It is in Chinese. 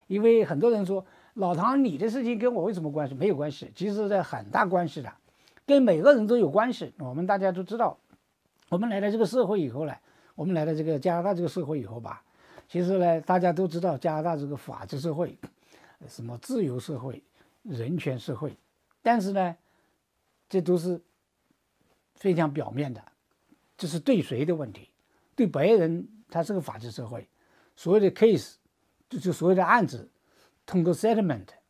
因为很多人说老唐你的事情跟我有什么关系？没有关系，其实是很大关系的，跟每个人都有关系。我们大家都知道，我们来到这个社会以后呢，我们来到这个加拿大这个社会以后吧，其实呢大家都知道加拿大这个法治社会，什么自由社会、人权社会，但是呢，这都是非常表面的，这是对谁的问题？对白人，他是个法治社会，所有的 case，就所有的案子，通过 settlement